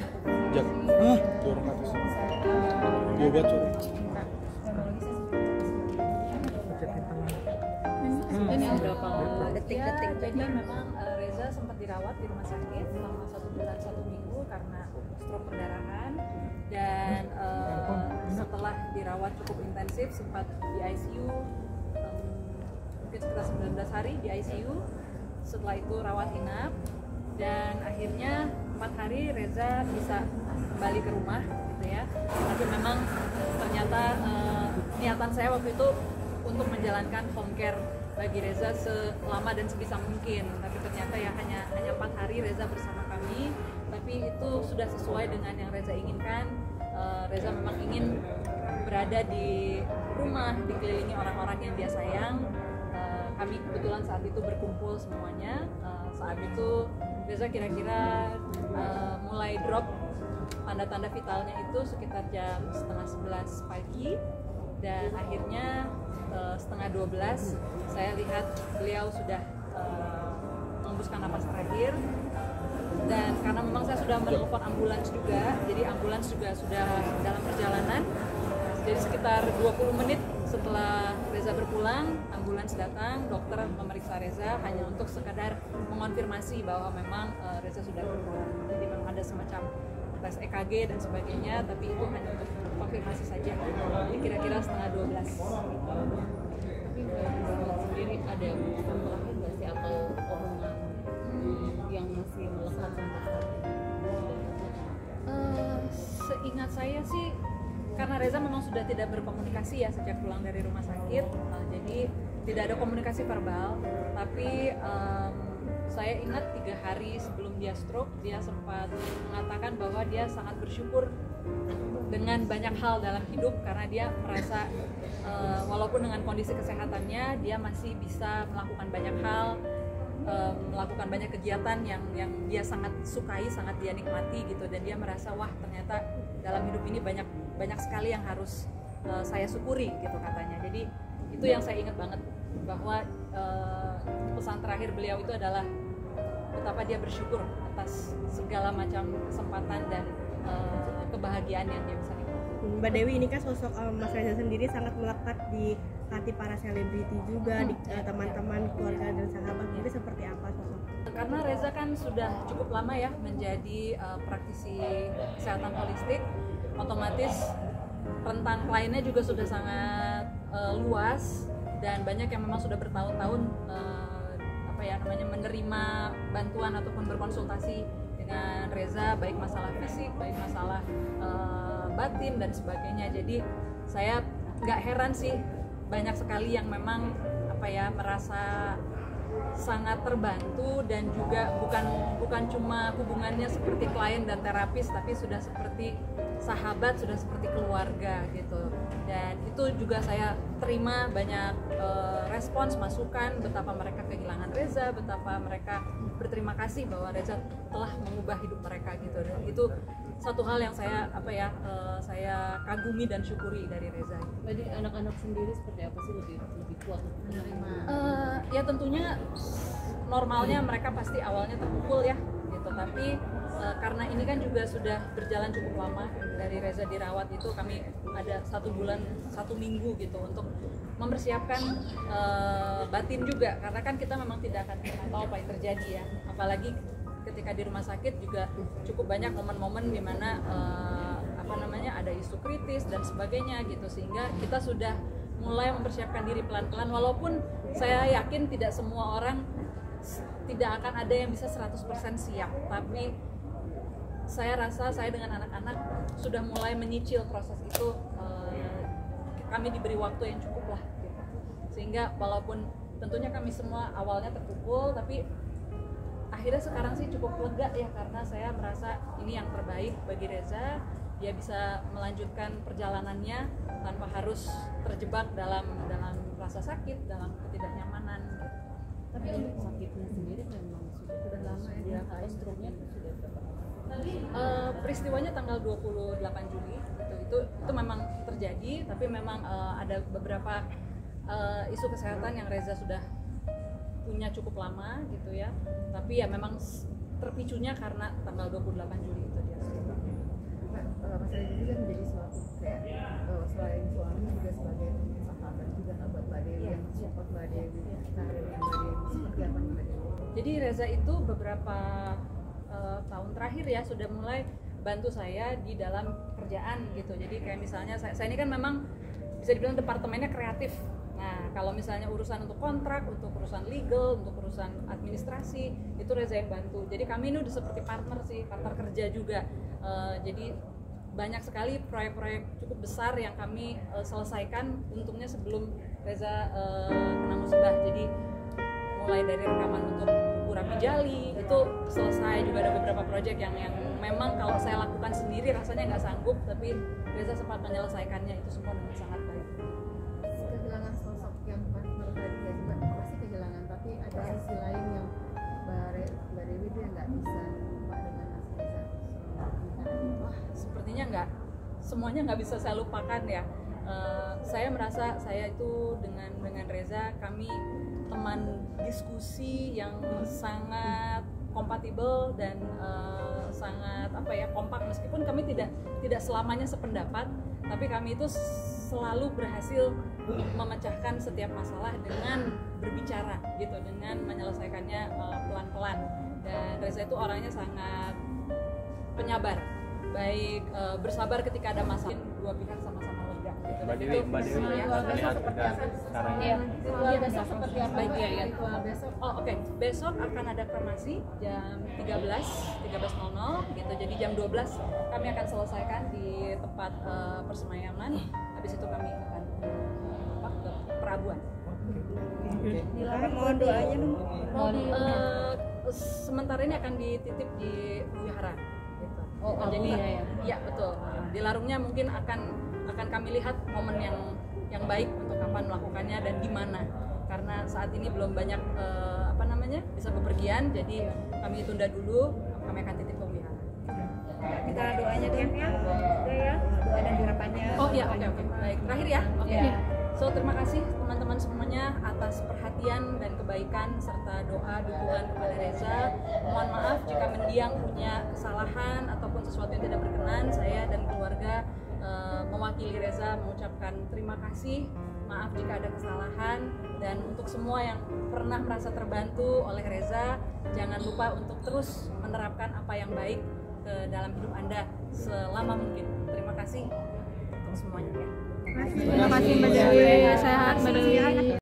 Jak. Dorong ke atas. Diobat sorry. Ini berapa detik-detik? Jadi memang Reza sempat dirawat di rumah sakit selama 1 bulan 1 minggu karena stroke perdarahan, dan setelah dirawat cukup intensif sempat di ICU mungkin sekitar 19 hari di ICU. Setelah itu rawat inap, dan akhirnya 4 hari Reza bisa kembali ke rumah gitu ya. Tapi memang ternyata niatan saya waktu itu untuk menjalankan home care bagi Reza selama dan sebisa mungkin, tapi ternyata ya hanya 4 hari Reza bersama kami. Tapi itu sudah sesuai dengan yang Reza inginkan. Reza memang ingin berada di rumah, dikelilingi orang-orang yang dia sayang. Kami kebetulan saat itu berkumpul semuanya. Saat itu Reza kira-kira mulai drop tanda-tanda vitalnya itu sekitar jam setengah 11 pagi, dan akhirnya setengah 12 saya lihat beliau sudah menghembuskan napas terakhir. Dan karena memang saya sudah menelpon ambulans juga, jadi ambulans juga sudah dalam perjalanan. Jadi sekitar 20 menit setelah Reza berpulang, ambulans datang, dokter memeriksa Reza hanya untuk sekadar mengonfirmasi bahwa memang Reza sudah berpulang. Jadi memang ada semacam tes EKG dan sebagainya, tapi itu hanya untuk konfirmasi saja. Jadi kira-kira setengah 12. Tapi sendiri ada terakhir nggak sih atau omongan yang masih melekat sampai saat ini? Seingat saya sih, karena Reza memang sudah tidak berkomunikasi ya sejak pulang dari rumah sakit, jadi tidak ada komunikasi verbal. Tapi saya ingat 3 hari sebelum dia stroke, dia sempat mengatakan bahwa dia sangat bersyukur dengan banyak hal dalam hidup, karena dia merasa walaupun dengan kondisi kesehatannya dia masih bisa melakukan banyak hal, melakukan banyak kegiatan yang dia sangat sukai, sangat dia nikmati gitu. Dan dia merasa wah, ternyata dalam hidup ini banyak sekali yang harus saya syukuri gitu katanya. Jadi itu yang saya ingat banget, bahwa pesan terakhir beliau itu adalah betapa dia bersyukur atas segala macam kesempatan dan kebahagiaan yang dia bisa nikmati. Mbak Dewi, ini kan sosok Mas Reza sendiri sangat melekat di hati para selebriti juga, di teman-teman, keluarga dan sahabat. Jadi seperti apa sosok? Karena Reza kan sudah cukup lama ya menjadi praktisi kesehatan holistik, otomatis rentang kliennya juga sudah sangat luas, dan banyak yang memang sudah bertahun-tahun menerima bantuan ataupun berkonsultasi dengan Reza, baik masalah fisik, baik masalah batin dan sebagainya. Jadi saya nggak heran sih banyak sekali yang memang merasa sangat terbantu, dan juga bukan cuma hubungannya seperti klien dan terapis, tapi sudah seperti sahabat, sudah seperti keluarga gitu. Dan itu juga saya terima banyak respons, masukan betapa mereka kehilangan Reza, betapa mereka berterima kasih bahwa Reza telah mengubah hidup mereka gitu. Dan itu satu hal yang saya kagumi dan syukuri dari Reza. Jadi anak-anak sendiri seperti apa sih, lebih kuat menerima? Ya tentunya normalnya mereka pasti awalnya terpukul ya gitu, tapi karena ini kan juga sudah berjalan cukup lama dari Reza dirawat, itu kami ada 1 bulan 1 minggu gitu untuk mempersiapkan batin juga, karena kan kita memang tidak akan pernah tahu apa yang terjadi ya, apalagi ketika di rumah sakit juga cukup banyak momen-momen di mana ada isu kritis dan sebagainya gitu, sehingga kita sudah mulai mempersiapkan diri pelan-pelan, walaupun saya yakin tidak semua orang, tidak akan ada yang bisa 100% siap, tapi saya rasa saya dengan anak-anak sudah mulai menyicil proses itu. Kami diberi waktu yang cukup lah gitu. Sehingga walaupun tentunya kami semua awalnya terpukul, tapi akhirnya sekarang sih cukup lega ya, karena saya merasa ini yang terbaik bagi Reza. Dia bisa melanjutkan perjalanannya tanpa harus terjebak dalam rasa sakit, dalam ketidaknyamanan gitu. Tapi untuk sakitnya sendiri memang sudah lama ya, stroke-nya sudah berapa lama? Peristiwanya tanggal 28 Juli gitu. Itu memang terjadi, tapi memang ada beberapa isu kesehatan yang Reza sudah punya cukup lama gitu ya, tapi ya memang terpicunya karena tanggal 28 Juli itu dia. Mbak Dewi, karirnya Mbak Dewi seperti apa nih Mbak Dewi? Jadi Reza itu beberapa tahun terakhir ya sudah mulai bantu saya di dalam pekerjaan gitu. Jadi kayak misalnya saya ini kan memang bisa dibilang departemennya kreatif. Nah, kalau misalnya urusan untuk kontrak, untuk urusan legal, untuk urusan administrasi, itu Reza yang bantu. Jadi kami ini udah seperti partner sih, partner kerja juga. Jadi banyak sekali proyek-proyek cukup besar yang kami selesaikan untungnya sebelum Reza kena musibah. Jadi mulai dari rekaman untuk buku Rapi Jali itu selesai, juga ada beberapa proyek yang memang kalau saya lakukan sendiri rasanya nggak sanggup, tapi Reza sempat menyelesaikannya, itu semua dengan sangat baik. Kehilangan sosok yang menurut tadi ya juga pasti kehilangan, tapi ada sisi lain yang Mbak Dewi itu yang nggak bisa lupa dengan Mas Reza. Wah, sepertinya nggak semuanya nggak bisa saya lupakan ya. Saya merasa saya itu dengan Reza, kami teman diskusi yang sangat kompatibel dan sangat kompak, meskipun kami tidak selamanya sependapat, tapi kami itu selalu berhasil memecahkan setiap masalah dengan berbicara gitu, dengan menyelesaikannya pelan-pelan. Dan Reza itu orangnya sangat penyabar, baik bersabar ketika ada masalah, dua pihak sama-sama lega gitu. Mbak Dewi melihat sekarang Iya, ritual besok seperti apa? Baik, ya. Ritual besok. Oh oke. Besok akan ada kremasi jam 13.00 gitu. Jadi jam 12 kami akan selesaikan di tempat persemayaman. Habis itu kami akan ke perabuan. Mohon doanya dong. Sementara ini akan dititip di wihara gitu. Oh, jadi ya. ya betul. Di larungnya mungkin akan kami lihat momen yang baik untuk kapan melakukannya dan di mana. Karena saat ini belum banyak bisa bepergian, jadi kami tunda dulu, kami akan titip ke wihara. Kita doanya dong ya. Udah ya. Doa dan harapannya. Oh iya, oke. Baik, terakhir ya. Oke. Iya. So, terima kasih teman-teman semuanya atas perhatian dan kebaikan serta doa dukungan kepada Reza. Mohon maaf jika mendiang punya kesalahan ataupun sesuatu yang tidak berkenan. Saya dan keluarga mewakili Reza mengucapkan terima kasih. Maaf jika ada kesalahan, dan untuk semua yang pernah merasa terbantu oleh Reza, jangan lupa untuk terus menerapkan apa yang baik ke dalam hidup Anda selama mungkin. Terima kasih untuk semuanya ya. Terima kasih Mbak Dewi. Sehat Mbak Dewi.